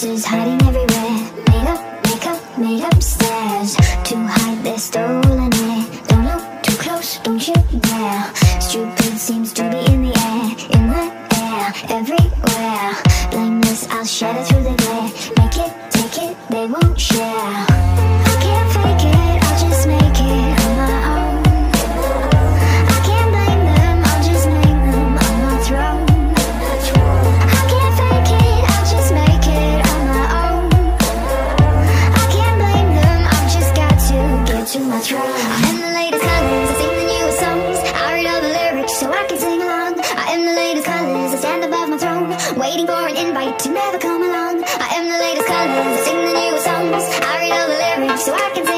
Faces hiding everywhere, made up, makeup, made up stares to hide their stolen air. Don't look too close, don't you dare. Stupid seems to be in the air, in the air, everywhere. Blameless, I'll shatter through the glare. Make it, take it, they won't share. I can't fake it, I'll just make it on my own. I can't blame them, I'll just name them on my throne. I can't fake it, I'll just make it on my own. I can't blame them, I've just got to get to my throne. I am the latest colors, I sing the newest songs. I read all the lyrics so I can sing along. I am the latest colors, I stand above my throne, waiting for an invite to never come along. I am the latest colors, I sing the newest songs. I read all the lyrics so I can sing